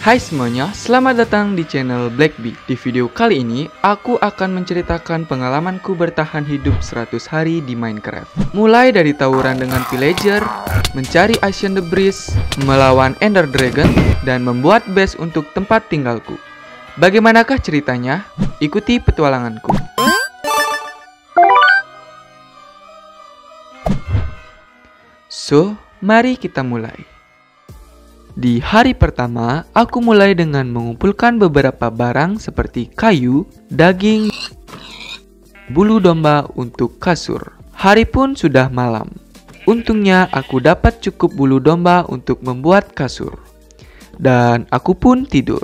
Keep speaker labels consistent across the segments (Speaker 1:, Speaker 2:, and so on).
Speaker 1: Hai semuanya, selamat datang di channel Blackbee. Di video kali ini, aku akan menceritakan pengalamanku bertahan hidup 100 hari di Minecraft. Mulai dari tawuran dengan villager, mencari Ancient Debris, melawan Ender Dragon, dan membuat base untuk tempat tinggalku. Bagaimanakah ceritanya? Ikuti petualanganku. So, mari kita mulai. Di hari pertama, aku mulai dengan mengumpulkan beberapa barang seperti kayu, daging, bulu domba untuk kasur. Hari pun sudah malam. Untungnya aku dapat cukup bulu domba untuk membuat kasur. Dan aku pun tidur.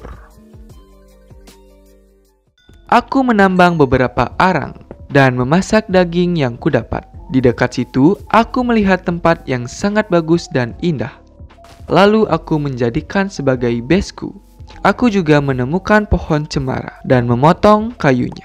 Speaker 1: Aku menambang beberapa arang dan memasak daging yang kudapat. Di dekat situ, aku melihat tempat yang sangat bagus dan indah. Lalu aku menjadikan sebagai baseku. Aku juga menemukan pohon cemara dan memotong kayunya.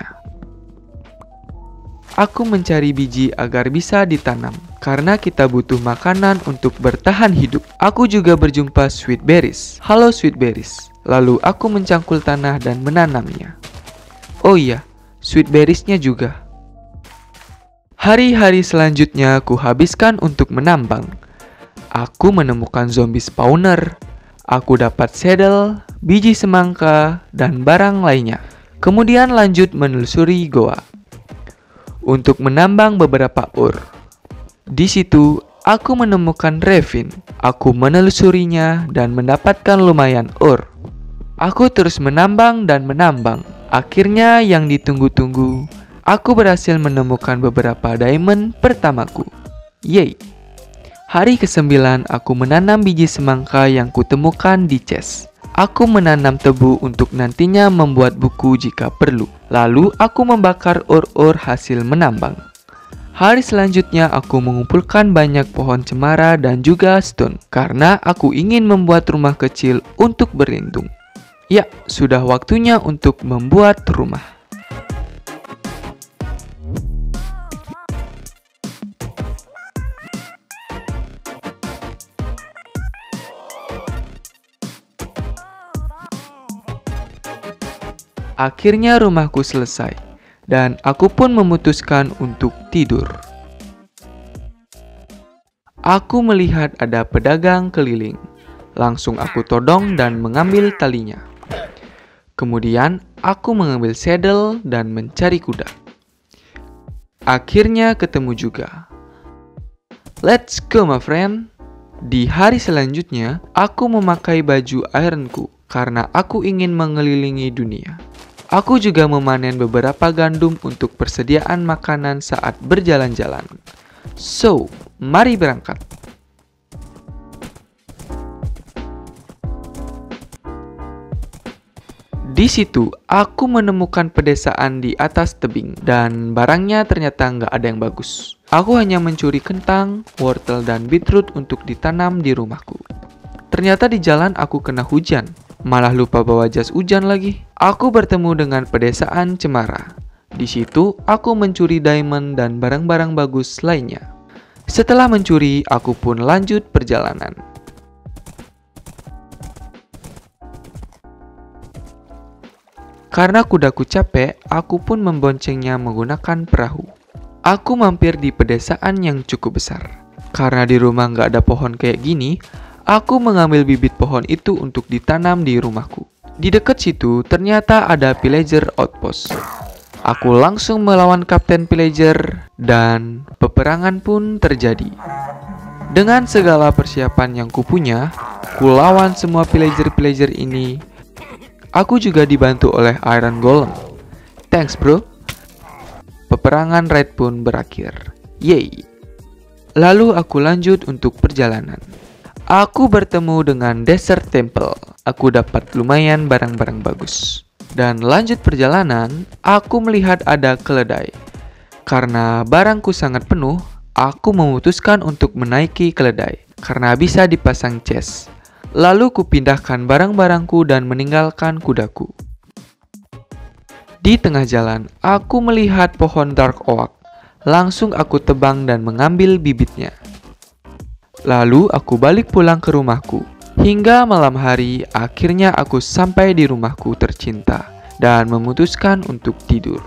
Speaker 1: Aku mencari biji agar bisa ditanam, karena kita butuh makanan untuk bertahan hidup. Aku juga berjumpa sweet berries. Halo sweet berries. Lalu aku mencangkul tanah dan menanamnya. Oh iya, sweet berriesnya juga. Hari-hari selanjutnya aku habiskan untuk menambang. Aku menemukan zombie spawner. Aku dapat saddle, biji semangka, dan barang lainnya. Kemudian lanjut menelusuri goa untuk menambang beberapa ore. Di situ, aku menemukan ravine. Aku menelusurinya dan mendapatkan lumayan ore. Aku terus menambang dan menambang. Akhirnya yang ditunggu-tunggu, aku berhasil menemukan beberapa diamond pertamaku. Yeay! Hari ke-9 aku menanam biji semangka yang kutemukan di chest. Aku menanam tebu untuk nantinya membuat buku jika perlu. Lalu aku membakar ore-ore hasil menambang. Hari selanjutnya aku mengumpulkan banyak pohon cemara dan juga stone, karena aku ingin membuat rumah kecil untuk berlindung. Ya, sudah waktunya untuk membuat rumah. Akhirnya rumahku selesai, dan aku pun memutuskan untuk tidur. Aku melihat ada pedagang keliling. Langsung aku todong dan mengambil talinya. Kemudian aku mengambil saddle dan mencari kuda. Akhirnya ketemu juga. Let's go my friend. Di hari selanjutnya, aku memakai baju ironku karena aku ingin mengelilingi dunia. Aku juga memanen beberapa gandum untuk persediaan makanan saat berjalan-jalan. So, mari berangkat. Di situ, aku menemukan pedesaan di atas tebing dan barangnya ternyata nggak ada yang bagus. Aku hanya mencuri kentang, wortel, dan beetroot untuk ditanam di rumahku. Ternyata di jalan aku kena hujan. Malah lupa bawa jas hujan lagi. Aku bertemu dengan pedesaan cemara. Di situ, aku mencuri diamond dan barang-barang bagus lainnya. Setelah mencuri, aku pun lanjut perjalanan. Karena kudaku capek, aku pun memboncengnya menggunakan perahu. Aku mampir di pedesaan yang cukup besar. Karena di rumah nggak ada pohon kayak gini, aku mengambil bibit pohon itu untuk ditanam di rumahku. Di dekat situ ternyata ada villager outpost. Aku langsung melawan kapten villager dan peperangan pun terjadi. Dengan segala persiapan yang kupunya, kulawan semua villager-villager ini. Aku juga dibantu oleh Iron Golem. Thanks bro. Peperangan raid pun berakhir. Yeay. Lalu aku lanjut untuk perjalanan. Aku bertemu dengan Desert Temple. Aku dapat lumayan barang-barang bagus. Dan lanjut perjalanan, aku melihat ada keledai. Karena barangku sangat penuh, aku memutuskan untuk menaiki keledai. Karena bisa dipasang chest. Lalu kupindahkan barang-barangku dan meninggalkan kudaku. Di tengah jalan, aku melihat pohon dark oak. Langsung aku tebang dan mengambil bibitnya. Lalu aku balik pulang ke rumahku. Hingga malam hari, akhirnya aku sampai di rumahku tercinta dan memutuskan untuk tidur.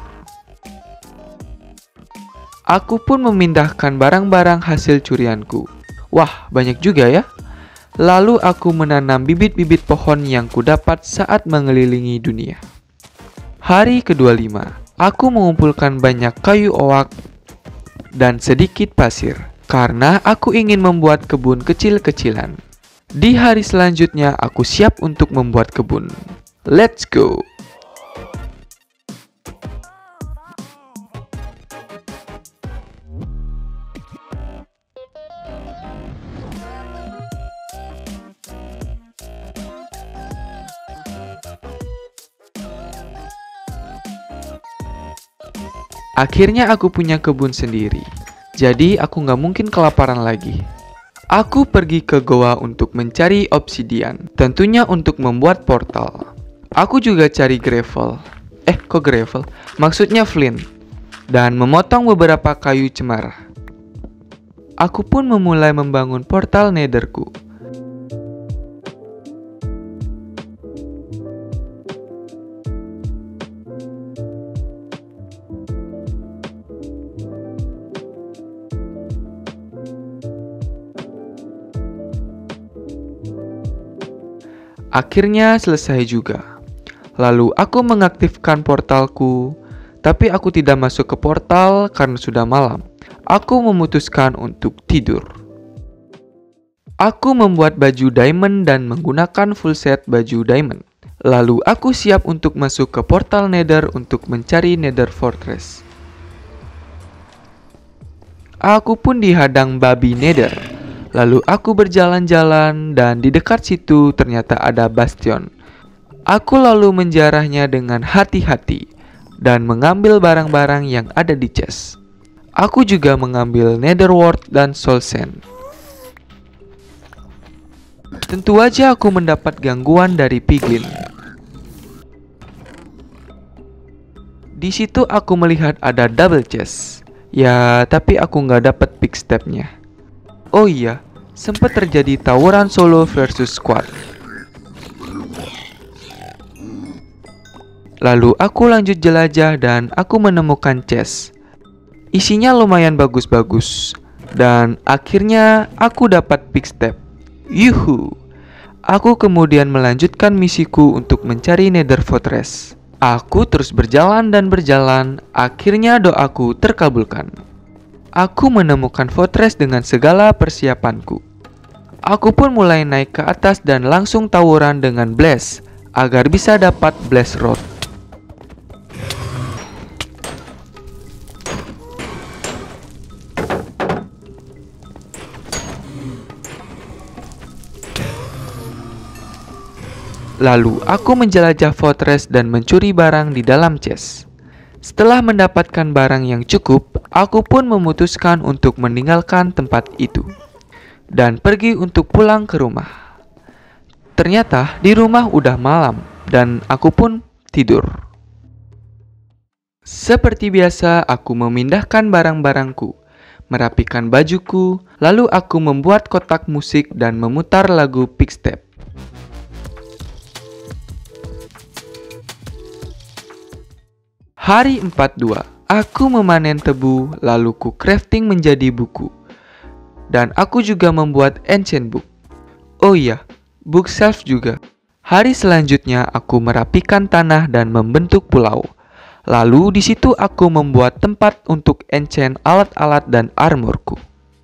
Speaker 1: Aku pun memindahkan barang-barang hasil curianku. Wah, banyak juga ya. Lalu aku menanam bibit-bibit pohon yang kudapat saat mengelilingi dunia. Hari ke-25, aku mengumpulkan banyak kayu oak dan sedikit pasir karena aku ingin membuat kebun kecil-kecilan. Di hari selanjutnya, aku siap untuk membuat kebun. Let's go! Akhirnya aku punya kebun sendiri, jadi aku nggak mungkin kelaparan lagi. Aku pergi ke goa untuk mencari obsidian, tentunya untuk membuat portal. Aku juga cari gravel. Kok gravel? Maksudnya flint. Dan memotong beberapa kayu cemara. Aku pun memulai membangun portal netherku. Akhirnya selesai juga. Lalu aku mengaktifkan portalku, tapi aku tidak masuk ke portal karena sudah malam. Aku memutuskan untuk tidur. Aku membuat baju diamond dan menggunakan full set baju diamond. Lalu aku siap untuk masuk ke portal nether untuk mencari nether fortress. Aku pun dihadang babi nether. Lalu aku berjalan-jalan dan di dekat situ ternyata ada bastion. Aku lalu menjarahnya dengan hati-hati dan mengambil barang-barang yang ada di chest. Aku juga mengambil nether wart dan soul sand. Tentu aja aku mendapat gangguan dari piglin. Di situ aku melihat ada double chest. Ya, tapi aku nggak dapat pick stepnya. Oh iya, sempat terjadi tawuran solo versus squad. Lalu aku lanjut jelajah dan aku menemukan chest. Isinya lumayan bagus-bagus. Dan akhirnya aku dapat pick step. Yuhu! Aku kemudian melanjutkan misiku untuk mencari nether fortress. Aku terus berjalan dan berjalan, akhirnya doaku terkabulkan. Aku menemukan fortress dengan segala persiapanku. Aku pun mulai naik ke atas dan langsung tawuran dengan Blaze agar bisa dapat Blaze Rod. Lalu aku menjelajah fortress dan mencuri barang di dalam chest. Setelah mendapatkan barang yang cukup, aku pun memutuskan untuk meninggalkan tempat itu dan pergi untuk pulang ke rumah. Ternyata di rumah udah malam dan aku pun tidur. Seperti biasa, aku memindahkan barang-barangku, merapikan bajuku, lalu aku membuat kotak musik dan memutar lagu Pickstep. Hari 42, aku memanen tebu, lalu ku crafting menjadi buku. Dan aku juga membuat ancient book. Oh iya, bookshelf juga. Hari selanjutnya aku merapikan tanah dan membentuk pulau. Lalu di situ aku membuat tempat untuk enchant alat-alat dan armorku.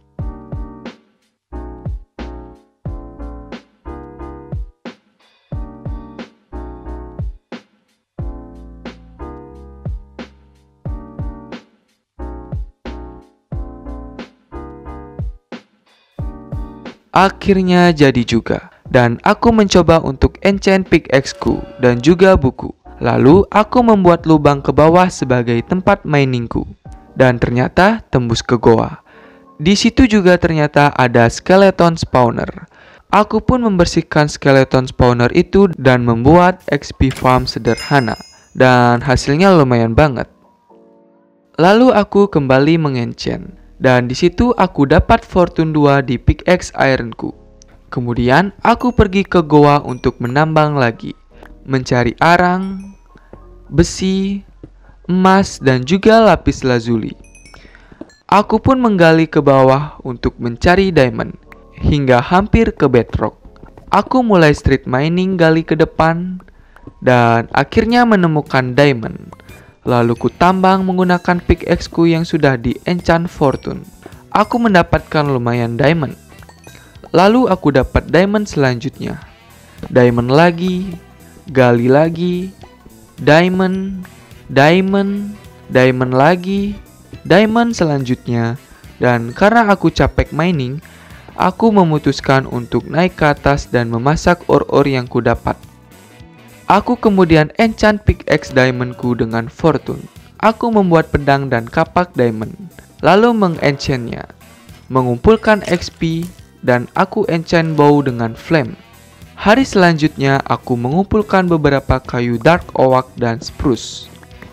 Speaker 1: Akhirnya jadi juga, dan aku mencoba untuk enchant pickaxe-ku dan juga buku. Lalu aku membuat lubang ke bawah sebagai tempat miningku, dan ternyata tembus ke goa. Di situ juga ternyata ada skeleton spawner. Aku pun membersihkan skeleton spawner itu dan membuat XP farm sederhana, dan hasilnya lumayan banget. Lalu aku kembali mengenchant. Dan di situ aku dapat fortune 2 di pickaxe ironku. Kemudian aku pergi ke goa untuk menambang lagi, mencari arang, besi, emas, dan juga lapis lazuli. Aku pun menggali ke bawah untuk mencari diamond, hingga hampir ke bedrock. Aku mulai street mining gali ke depan, dan akhirnya menemukan diamond. Lalu ku tambang menggunakan pickaxe ku yang sudah di enchant fortune. Aku mendapatkan lumayan diamond. Lalu aku dapat diamond selanjutnya. Diamond lagi, gali lagi, diamond, diamond, diamond lagi, diamond selanjutnya. Dan karena aku capek mining, aku memutuskan untuk naik ke atas dan memasak ore-ore yang ku dapat. Aku kemudian enchant pickaxe diamondku dengan fortune. Aku membuat pedang dan kapak diamond, lalu mengenchantnya, mengumpulkan XP, dan aku enchant bow dengan flame. Hari selanjutnya aku mengumpulkan beberapa kayu dark oak dan spruce.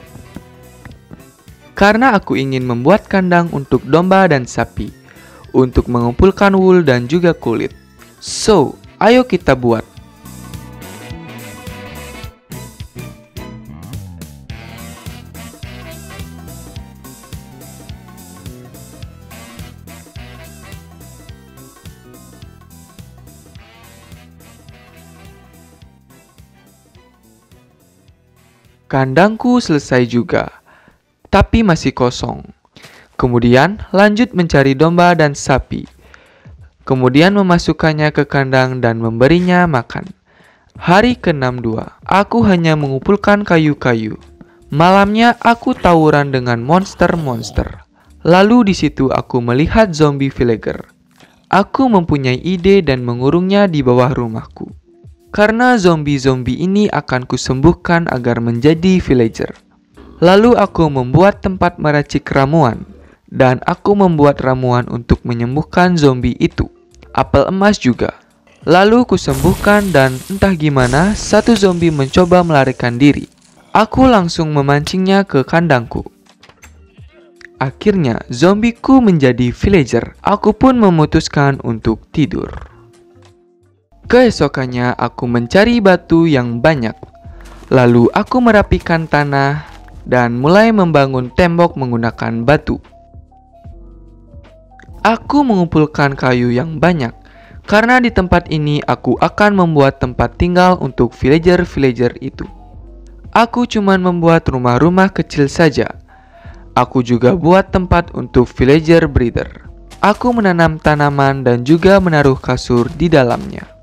Speaker 1: Karena aku ingin membuat kandang untuk domba dan sapi, untuk mengumpulkan wool dan juga kulit. So, ayo kita buat. Kandangku selesai juga, tapi masih kosong. Kemudian lanjut mencari domba dan sapi. Kemudian memasukkannya ke kandang dan memberinya makan. Hari ke-62, aku hanya mengumpulkan kayu-kayu. Malamnya aku tawuran dengan monster-monster. Lalu di situ aku melihat zombie villager. Aku mempunyai ide dan mengurungnya di bawah rumahku. Karena zombie-zombie ini akan kusembuhkan agar menjadi villager. Lalu aku membuat tempat meracik ramuan. Dan aku membuat ramuan untuk menyembuhkan zombie itu. Apel emas juga. Lalu kusembuhkan dan entah gimana satu zombie mencoba melarikan diri. Aku langsung memancingnya ke kandangku. Akhirnya zombiku menjadi villager. Aku pun memutuskan untuk tidur. Keesokannya aku mencari batu yang banyak. Lalu aku merapikan tanah dan mulai membangun tembok menggunakan batu. Aku mengumpulkan kayu yang banyak. Karena di tempat ini aku akan membuat tempat tinggal untuk villager-villager itu. Aku cuman membuat rumah-rumah kecil saja. Aku juga buat tempat untuk villager breeder. Aku menanam tanaman dan juga menaruh kasur di dalamnya.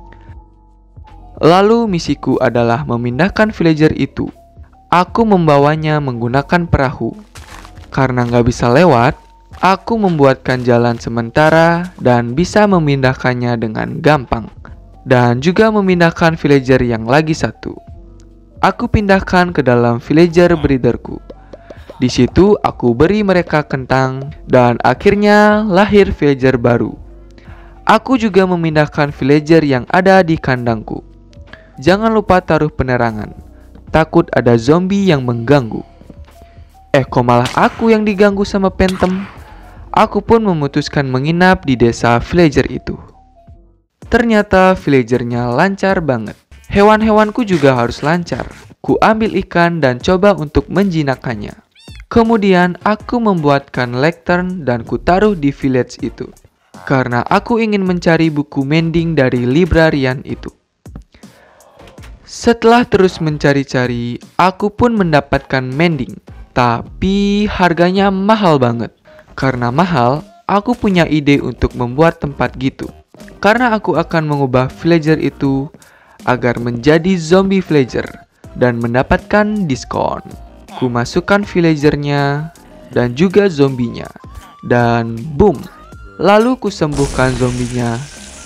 Speaker 1: Lalu misiku adalah memindahkan villager itu. Aku membawanya menggunakan perahu. Karena nggak bisa lewat, aku membuatkan jalan sementara dan bisa memindahkannya dengan gampang. Dan juga memindahkan villager yang lagi satu. Aku pindahkan ke dalam villager breederku. Di situ aku beri mereka kentang dan akhirnya lahir villager baru. Aku juga memindahkan villager yang ada di kandangku. Jangan lupa taruh penerangan. Takut ada zombie yang mengganggu. Kok malah aku yang diganggu sama Phantom? Aku pun memutuskan menginap di desa villager itu. Ternyata villagernya lancar banget. Hewan-hewanku juga harus lancar. Ku ambil ikan dan coba untuk menjinakkannya. Kemudian aku membuatkan lantern dan ku taruh di village itu. Karena aku ingin mencari buku mending dari librarian itu. Setelah terus mencari-cari, aku pun mendapatkan mending. Tapi harganya mahal banget. Karena mahal, aku punya ide untuk membuat tempat gitu. Karena aku akan mengubah villager itu agar menjadi zombie villager dan mendapatkan diskon. Ku masukkan villagernya dan juga zombinya. Dan boom, lalu ku sembuhkan zombinya.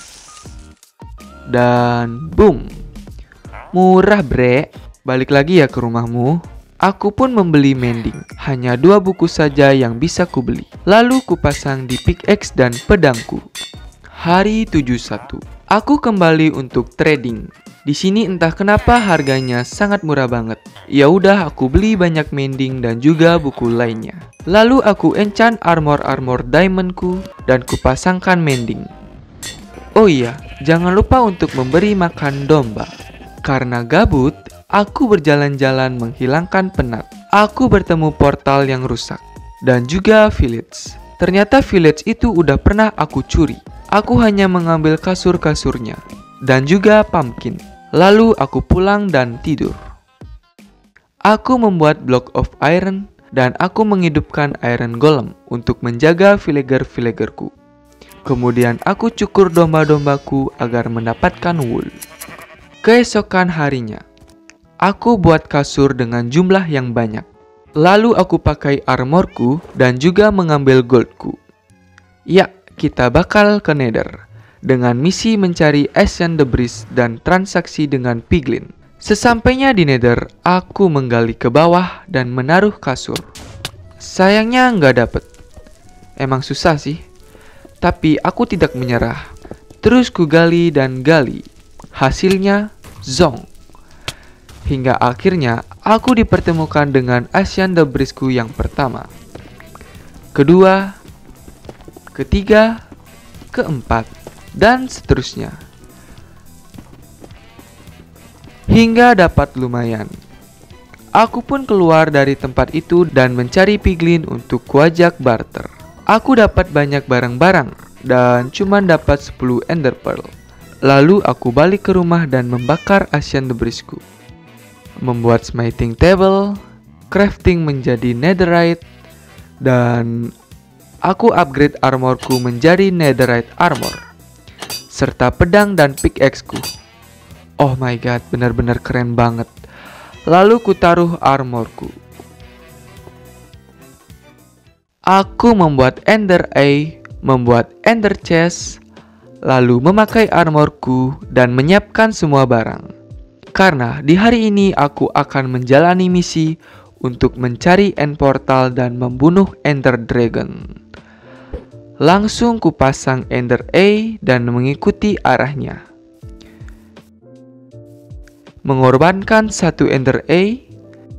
Speaker 1: Dan boom. Murah bre, balik lagi ya ke rumahmu. Aku pun membeli mending, hanya 2 buku saja yang bisa kubeli. Lalu kupasang di pickaxe dan pedangku. Hari 71, aku kembali untuk trading. Di sini entah kenapa harganya sangat murah banget. Ya udah aku beli banyak mending dan juga buku lainnya. Lalu aku enchant armor diamondku dan kupasangkan mending. Oh iya, Jangan lupa untuk memberi makan domba. Karena gabut, aku berjalan-jalan menghilangkan penat. Aku bertemu portal yang rusak dan juga village. Ternyata village itu udah pernah aku curi. Aku hanya mengambil kasur-kasurnya dan juga pumpkin. Lalu aku pulang dan tidur. Aku membuat block of iron dan aku menghidupkan iron golem untuk menjaga villager-villagerku. Kemudian aku cukur domba-dombaku agar mendapatkan wool. Keesokan harinya, aku buat kasur dengan jumlah yang banyak. Lalu aku pakai armorku dan juga mengambil goldku. Ya, kita bakal ke Nether dengan misi mencari Ancient Debris dan transaksi dengan piglin. Sesampainya di Nether, aku menggali ke bawah dan menaruh kasur. Sayangnya nggak dapet. Emang susah sih. Tapi aku tidak menyerah. Terus ku gali dan gali. Hasilnya, zong. Hingga akhirnya aku dipertemukan dengan Ancient Debrisku yang pertama, kedua, ketiga, keempat, dan seterusnya. Hingga dapat lumayan. Aku pun keluar dari tempat itu dan mencari piglin untuk kuajak barter. Aku dapat banyak barang-barang dan cuma dapat 10 ender pearl. Lalu aku balik ke rumah dan membakar Ancient Debrisku. Membuat smithing table, crafting menjadi netherite, dan aku upgrade armorku menjadi netherite armor, serta pedang dan pickaxe-ku. Oh my god, benar-benar keren banget. Lalu ku taruh armorku. Aku membuat ender eye, membuat ender chest, lalu memakai armorku dan menyiapkan semua barang. Karena di hari ini aku akan menjalani misi untuk mencari end portal dan membunuh ender dragon. Langsung kupasang ender eye dan mengikuti arahnya. Mengorbankan satu ender eye,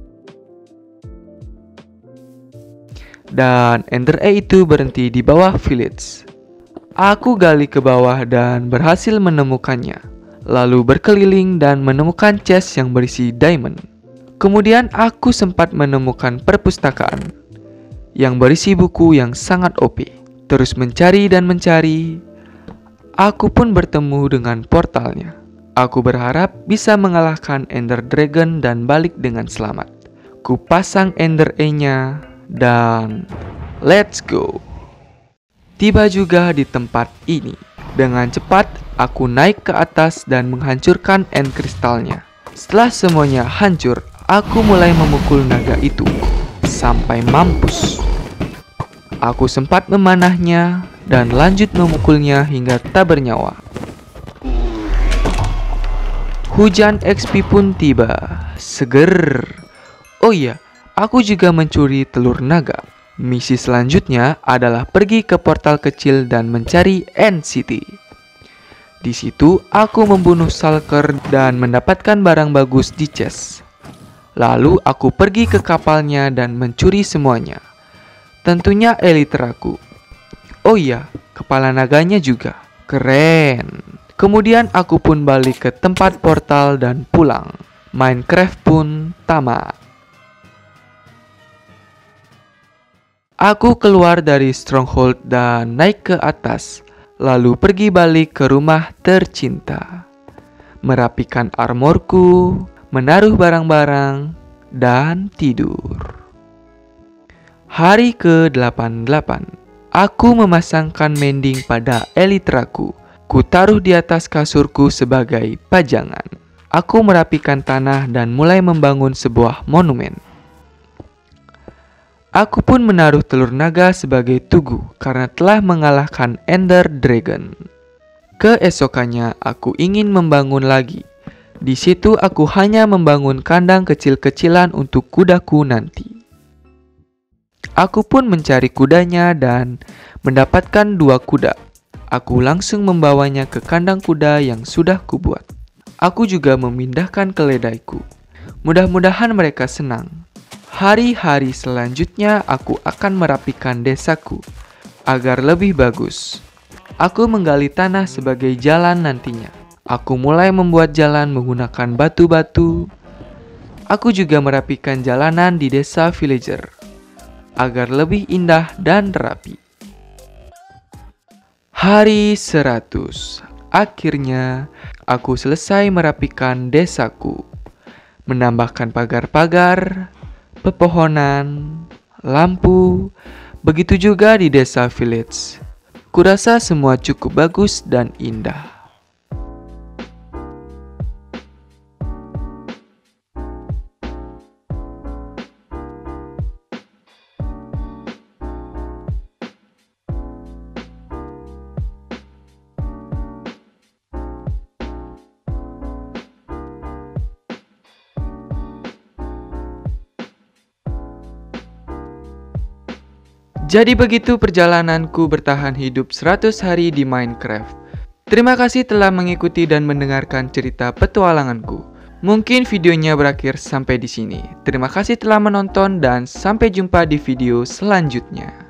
Speaker 1: dan ender eye itu berhenti di bawah village. Aku gali ke bawah dan berhasil menemukannya. Lalu berkeliling dan menemukan chest yang berisi diamond. Kemudian aku sempat menemukan perpustakaan yang berisi buku yang sangat OP. Terus mencari dan mencari, aku pun bertemu dengan portalnya. Aku berharap bisa mengalahkan ender dragon dan balik dengan selamat. Ku pasang ender eye-nya dan let's go. Tiba juga di tempat ini. Dengan cepat, aku naik ke atas dan menghancurkan end kristalnya. Setelah semuanya hancur, aku mulai memukul naga itu sampai mampus. Aku sempat memanahnya dan lanjut memukulnya hingga tak bernyawa. Hujan XP pun tiba. Seger. Oh iya, aku juga mencuri telur naga. Misi selanjutnya adalah pergi ke portal kecil dan mencari End City. Di situ aku membunuh Shulker dan mendapatkan barang bagus di chest. Lalu aku pergi ke kapalnya dan mencuri semuanya. Tentunya elytraku. Oh iya, kepala naganya juga. Keren. Kemudian aku pun balik ke tempat portal dan pulang. Minecraft pun tamat. Aku keluar dari stronghold dan naik ke atas, lalu pergi balik ke rumah tercinta. Merapikan armorku, menaruh barang-barang, dan tidur. Hari ke-88, aku memasangkan mending pada elytraku. Ku taruh di atas kasurku sebagai pajangan. Aku merapikan tanah dan mulai membangun sebuah monumen. Aku pun menaruh telur naga sebagai tugu karena telah mengalahkan Ender Dragon. Keesokannya aku ingin membangun lagi. Di situ aku hanya membangun kandang kecil-kecilan untuk kudaku nanti. Aku pun mencari kudanya dan mendapatkan 2 kuda. Aku langsung membawanya ke kandang kuda yang sudah kubuat. Aku juga memindahkan keledaiku. Mudah-mudahan mereka senang. Hari-hari selanjutnya aku akan merapikan desaku agar lebih bagus. Aku menggali tanah sebagai jalan nantinya. Aku mulai membuat jalan menggunakan batu-batu. Aku juga merapikan jalanan di desa villager agar lebih indah dan rapi. Hari 100. Akhirnya, aku selesai merapikan desaku. Menambahkan pagar-pagar, pepohonan, lampu, begitu juga di desa village. Kurasa semua cukup bagus dan indah. Jadi begitu perjalananku bertahan hidup 100 hari di Minecraft. Terima kasih telah mengikuti dan mendengarkan cerita petualanganku. Mungkin videonya berakhir sampai di sini. Terima kasih telah menonton dan sampai jumpa di video selanjutnya.